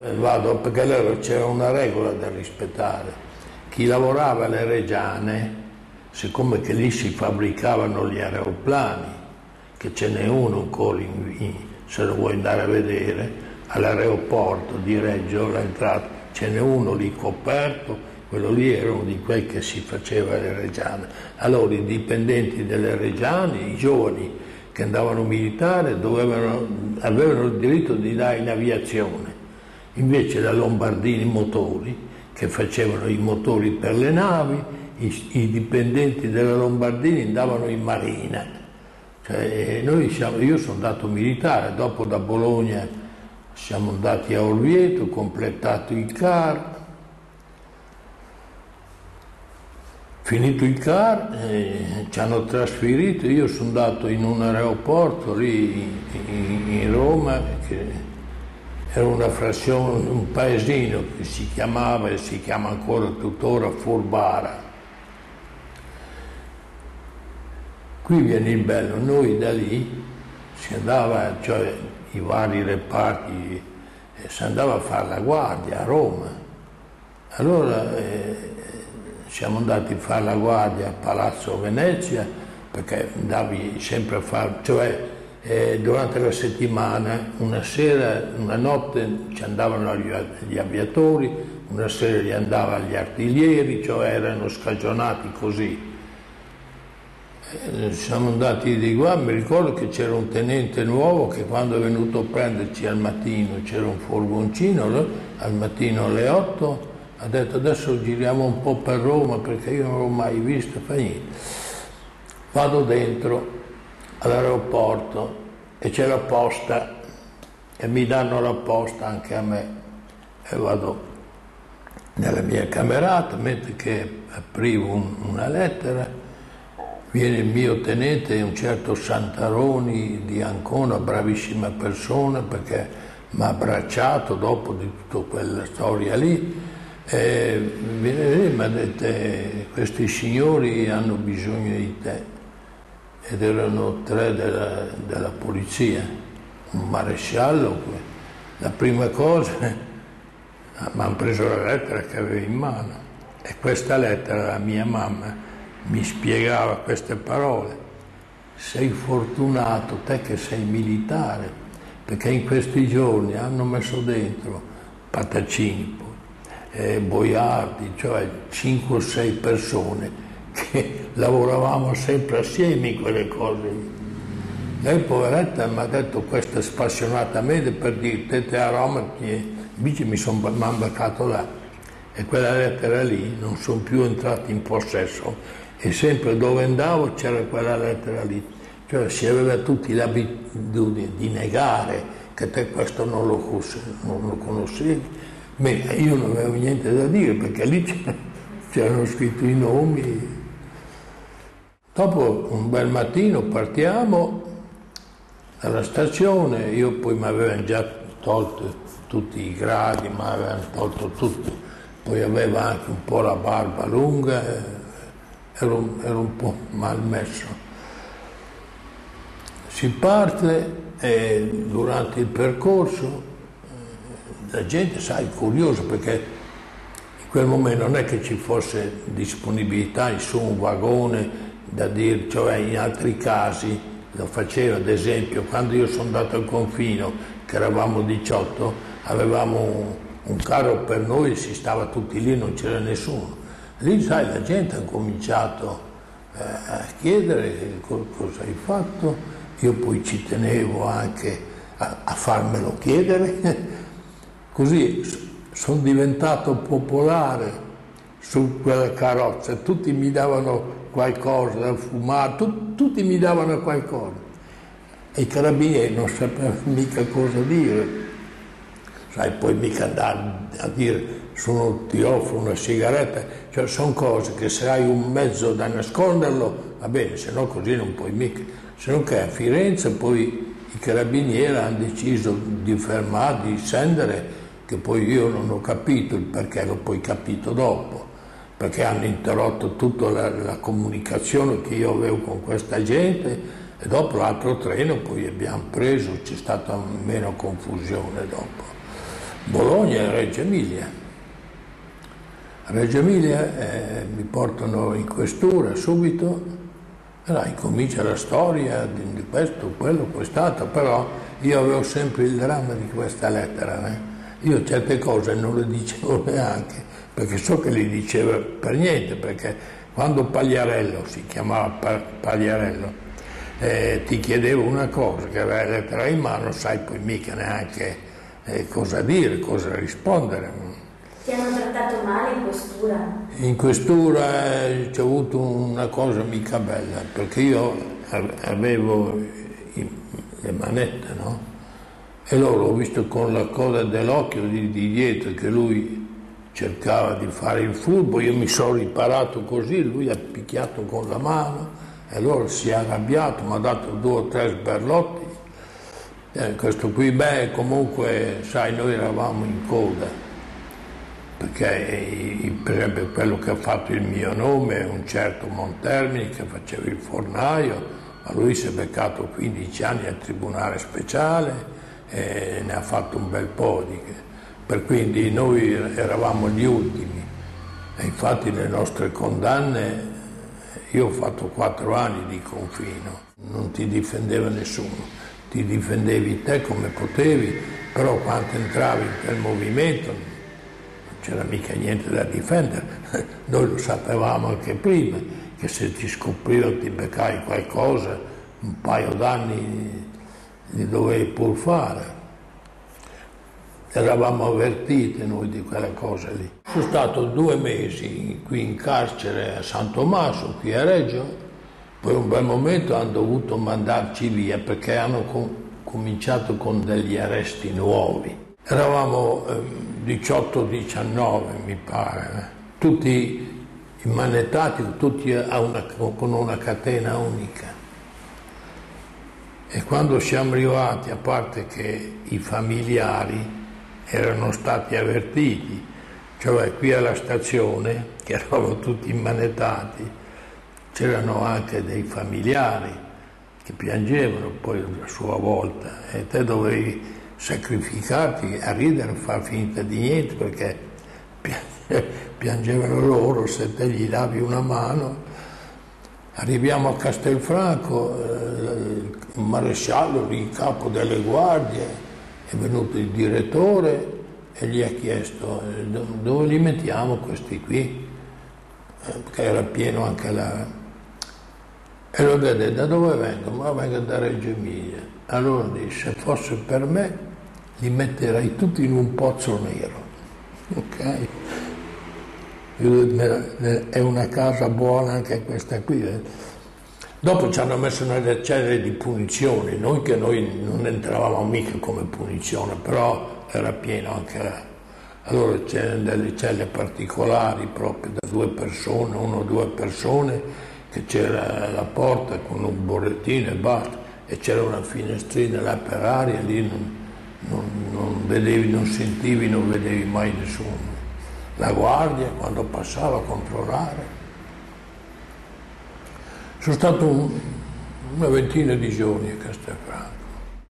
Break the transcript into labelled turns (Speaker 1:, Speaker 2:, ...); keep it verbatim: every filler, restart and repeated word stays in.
Speaker 1: Vado perché allora c'era una regola da rispettare. Chi lavorava alle Reggiane, siccome che lì si fabbricavano gli aeroplani, che ce n'è uno ancora, in, in, se lo vuoi andare a vedere, all'aeroporto di Reggio, l'entrata, ce n'è uno lì coperto, quello lì era uno di quelli che si faceva alle Reggiane. Allora i dipendenti delle Reggiane, i giovani che andavano a militare, dovevano, avevano il diritto di andare in aviazione. Invece la Lombardini Motori, che facevano i motori per le navi, i, i dipendenti della Lombardini andavano in marina. Cioè, noi siamo, io sono andato militare, dopo da Bologna siamo andati a Orvieto, completato il C A R, finito il C A R eh, ci hanno trasferito, io sono andato in un aeroporto lì in, in, in Roma, che era una frazione, un paesino che si chiamava e si chiama ancora tuttora Furbara. Qui viene il bello, noi da lì si andava, cioè i vari reparti, eh, si andava a fare la guardia a Roma. Allora eh, siamo andati a fare la guardia a Palazzo Venezia, perché andavi sempre a fare, cioè eh, durante la settimana, una sera, una notte ci andavano gli, gli aviatori, una sera gli andavano gli artiglieri, cioè erano scagionati così. Siamo andati di qua, mi ricordo che c'era un tenente nuovo che quando è venuto a prenderci al mattino, c'era un furgoncino, no? Al mattino alle otto, ha detto adesso giriamo un po' per Roma perché io non l'ho mai visto, fa niente. Vado dentro all'aeroporto e c'è la posta e mi danno la posta anche a me e vado nella mia camerata, mentre che aprivo un, una lettera. Viene il mio tenente, un certo Santaroni di Ancona, bravissima persona, perché mi ha abbracciato dopo di tutta quella storia lì. E viene lì e mi ha detto, questi signori hanno bisogno di te. Ed erano tre della, della polizia, un maresciallo. La prima cosa, mi hanno preso la lettera che avevo in mano. E questa lettera, la mia mamma, mi spiegava queste parole: sei fortunato te che sei militare, perché in questi giorni hanno messo dentro Patacini, eh, Boiardi, cioè cinque o sei persone che lavoravamo sempre assieme in quelle cose. Lei poveretta mi ha detto questo spassionatamente per dire te a Roma, invece mi sono beccato là e quella lettera lì non sono più entrati in possesso. E sempre dove andavo c'era quella lettera lì, cioè si aveva tutti l'abitudine di negare che te questo non lo, non lo conoscevi, ma io non avevo niente da dire perché lì c'erano scritti i nomi. Dopo un bel mattino partiamo dalla stazione, io poi mi avevano già tolto tutti i gradi, mi avevano tolto tutto, poi aveva anche un po' la barba lunga. Ero, ero un po' mal messo. Si parte e durante il percorso la gente, sai, è curiosa perché in quel momento non è che ci fosse disponibilità su un vagone da dire, cioè in altri casi lo faceva, ad esempio quando io sono andato al confino, che eravamo diciotto, avevamo un, un carro per noi e si stava tutti lì, non c'era nessuno. Lì, sai, la gente ha cominciato eh, a chiedere cosa hai fatto, io poi ci tenevo anche a, a farmelo chiedere, così sono diventato popolare su quella carrozza, tutti mi davano qualcosa da fumare, tu, tutti mi davano qualcosa e i carabinieri non sapevano mica cosa dire. Sai, poi mica andare a dire sono, ti offro una sigaretta, cioè sono cose che se hai un mezzo da nasconderlo va bene, se no così non puoi mica. Se no che a Firenze poi i carabinieri hanno deciso di fermare, di scendere, che poi io non ho capito il perché, l'ho poi capito dopo, perché hanno interrotto tutta la, la comunicazione che io avevo con questa gente e dopo l'altro treno poi abbiamo preso, c'è stata meno confusione dopo. Bologna e Reggio Emilia. A Reggio Emilia eh, mi portano in questura subito, e là incomincia la storia di questo, quello, quest'altro, però io avevo sempre il dramma di questa lettera. Eh. Io certe cose non le dicevo neanche, perché so che le diceva per niente, perché quando Pagliarello, si chiamava Pagliarello, eh, ti chiedevo una cosa, che aveva la lettera in mano, sai poi mica neanche eh, cosa dire, cosa rispondere.
Speaker 2: Ti hanno trattato male in questura?
Speaker 1: In questura eh, c'è avuto una cosa mica bella, perché io avevo i, le manette, no? E loro ho visto con la coda dell'occhio di, di dietro che lui cercava di fare il furbo, io mi sono riparato così, lui ha picchiato con la mano e allora si è arrabbiato, mi ha dato due o tre sberlotti. Eh, questo qui, beh, comunque, sai, noi eravamo in coda, perché per esempio quello che ha fatto il mio nome è un certo Montermini che faceva il fornaio, ma lui si è beccato quindici anni al tribunale speciale e ne ha fatto un bel po' di... Per quindi noi eravamo gli ultimi e infatti le nostre condanne, io ho fatto quattro anni di confino, non ti difendeva nessuno, ti difendevi te come potevi, però quando entravi in quel movimento non c'era mica niente da difendere, noi lo sapevamo anche prima, che se ti scoprivano ti beccavi qualcosa, un paio d'anni li dovevi pur fare. Eravamo avvertiti noi di quelle cose lì. Sono stato due mesi qui in carcere a San Tommaso, qui a Reggio, poi un bel momento hanno dovuto mandarci via perché hanno com- cominciato con degli arresti nuovi. Eravamo eh, diciotto diciannove mi pare, eh. Tutti immanettati, tutti a una, con una catena unica. E quando siamo arrivati, a parte che i familiari erano stati avvertiti, cioè qui alla stazione, che eravamo tutti immanettati, c'erano anche dei familiari che piangevano poi a sua volta e te dovevi sacrificarti a ridere, a far finta di niente perché piangevano loro se te gli davi una mano. Arriviamo a Castelfranco, eh, il maresciallo lì in capo delle guardie, è venuto il direttore e gli ha chiesto eh, dove li mettiamo questi qui, eh, perché era pieno anche là. E lo vede, da dove vengono? Ma vengo da Reggio Emilia. Allora disse, se fosse per me li metterei tutti in un pozzo nero, ok? È una casa buona anche questa qui. Eh? Dopo ci hanno messo nelle celle di punizione, noi che noi non entravamo mica come punizione, però era pieno anche là. Allora c'erano delle celle particolari proprio da due persone, uno o due persone, che c'era la porta con un borrettino e basta, e c'era una finestrina là per aria, lì non, non, non vedevi, non sentivi, non vedevi mai nessuno. La guardia quando passava a controllare. Sono stato un, una ventina di giorni a Castelfranco.